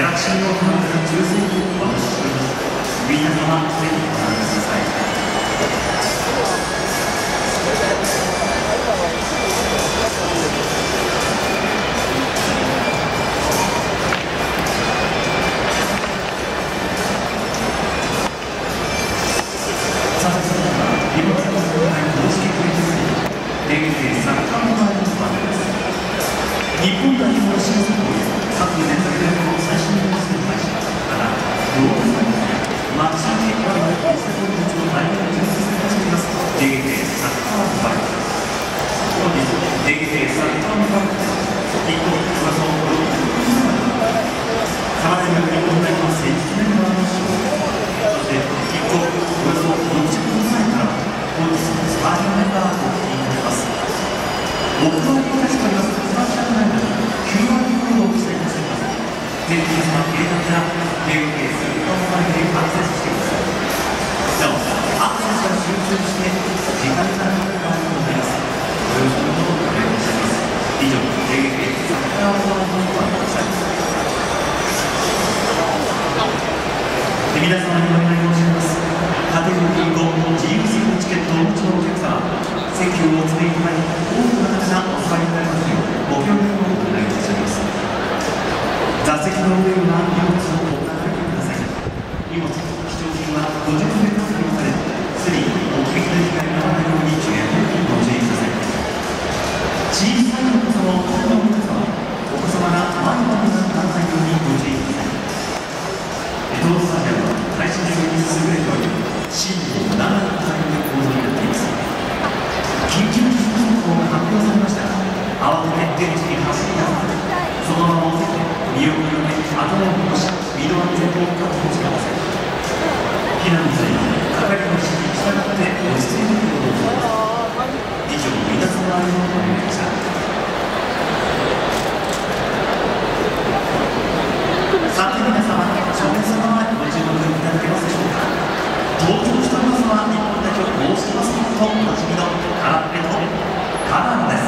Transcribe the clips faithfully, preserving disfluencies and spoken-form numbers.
学習を行った抽選をお渡ししています。皆様ぜひご覧ください。日本代表の新作を各年代の最新のニュースに対しから動画サイトやマッチングなどのデジタル技術を大変充実させています ジェーケー サッカーモバイル。本日 ジェーケー サッカーモバイルで日本噂をプロデュースさまざまな日本代表の選出メンバーの仕事、そして日本およそろくじゅっぷんまえから本日のスタジオメンバーをお聞きいただきます。僕は理解しておりますスタジオメンバーに キューアール コードを記載いたします。ぜひ皆様携帯から ジェーケー サッカーモバイルでアクセスしてください。なおアクセスが集中して時間がかかる場合もございます。ご了承のほどお願い申し上げます。以上 ジェーケー サッカーモバイルのご案内でした。皆様にお願い申し上げます。家庭料金後自由席のチケットをお持ちのお客様、席をお詰めいただき多くの方がお座りになりますようご協力をお願い申し上げます。座席の上には荷物をお抱えください。荷物、貴重品はごじゅっメートルに分かれスリーお気に入りがならないように十分にご注意ください。小さいお子様を子供の皆様、お子様が前のにならないようにご注意ください。エトースタジアムは耐震性に優れており震度ななの範囲の構造になっています。緊急地震速報が発表されましたが、慌てて現地に走り出さず、そのまま押せて身を広げ頭を残し身の安全を確保してください。避難に際係の指示に従って落ち着いていることをお願いします。以上、皆様のお願いでした。さて皆様、照明様はご注目いただけますでしょうか。登場したまずは日本代表公式マスコットおなじみのカラッペとカラーです。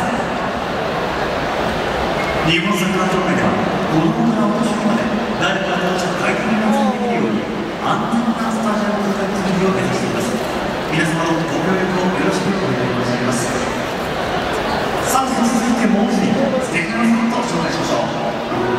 日本サッカー協会では子供からお年寄りまで誰かが快適に観戦できるように安全なスタジアムの作りを目指しています。皆様のご協力をよろしくお願い申し上げます。さあ続いてもう一人素敵なスポットを紹介しましょう。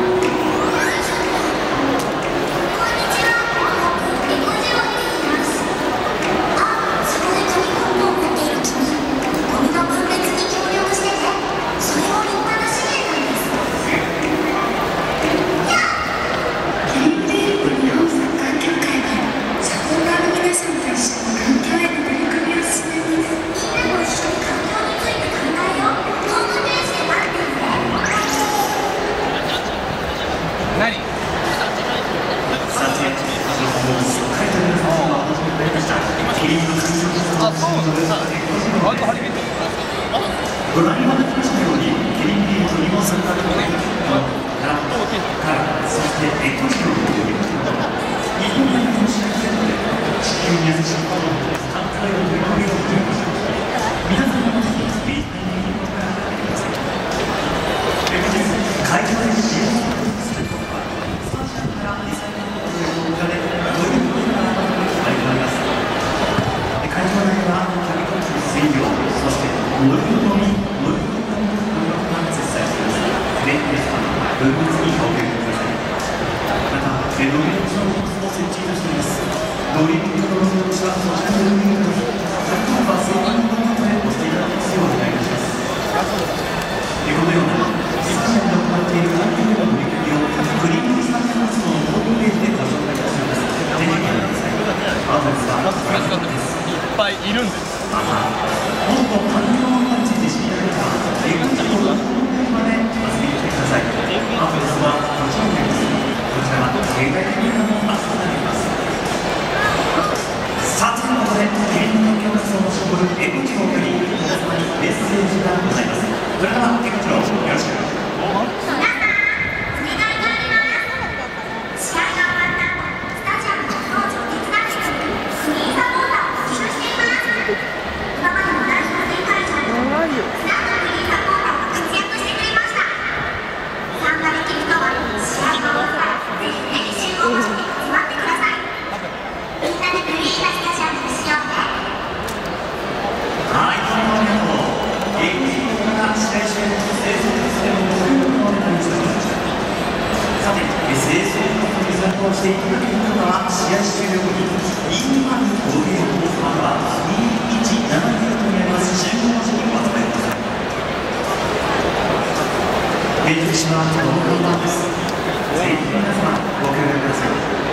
ご覧いただきましたように、キリンビームと日本サッカー協会のカラット、カラー、そしてエコジロを呼びました。日本代表の試合で地球に優しいパワーでサッカーを取り込みを取りました。皆さんもぜひスピードに日本から入ってください。本日、会場で使用することは、スタジアムからリサイクルの動画でご利用いただくことが決まります。会場内はキャビコン水量、そして乗り込み、乗り込みが設置されています。レンレストラン、文物にご協力ください。また、乗り込みのボックスも設置いたしています。乗り込みのボックスはそちらの上に立ち、先ほどは正規のもので押していただきますようお願いいたします。このようなスタジアムで行っている環境の取り組みをクリーンスタジアムスのホームページでご紹介いたします。ぜひご覧ください。アドレスはご覧のとおりです。 いっぱいいるんです。 また、もっと環境について知りたい方は、エコジロのホームページまで遊びに来てください。アドレスはこちらになります。こちらは携帯的にしていただける方は試合終了後ににまるごゲームまたはにいちななゲームにあります集合場所にお集まりください。目印はこの看板です。ぜひ皆様ご協力ください。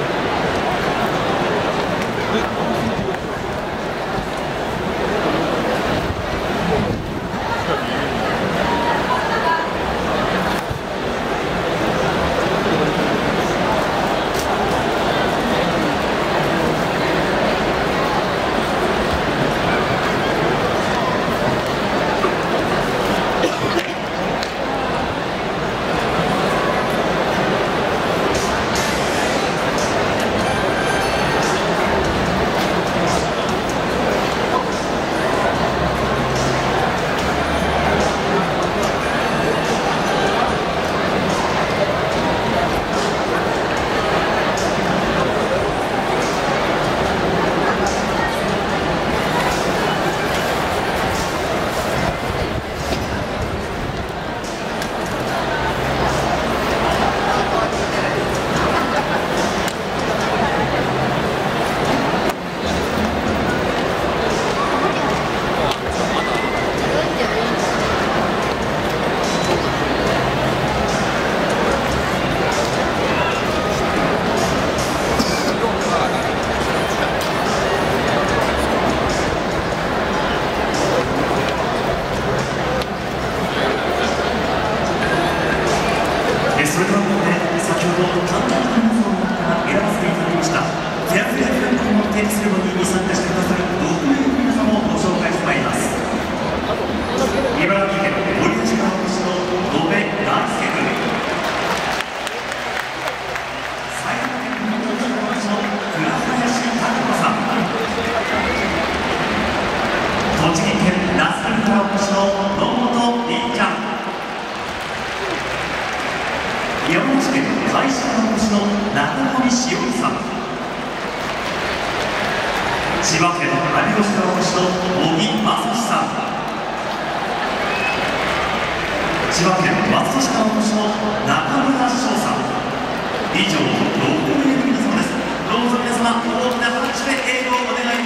それではここで先ほど監督の皆様から選ばせていただきましたフェアプレーフラッグの展示セレモニーに参加してくださるろくめいの皆様をご紹介してまいります。茨城県守谷市川越市の野部大輔君、埼玉県本庄市の倉林拓子さん、栃木県那須川越市の野本凛ちゃん、山梨県甲斐市川越の中森しおりさん、千葉県我孫子市川越の茂木正史さん、千葉県松戸市川越の中村翔さん、以上ろくめいの皆様です。どうぞ皆様大きな拍手でエールをお願いします。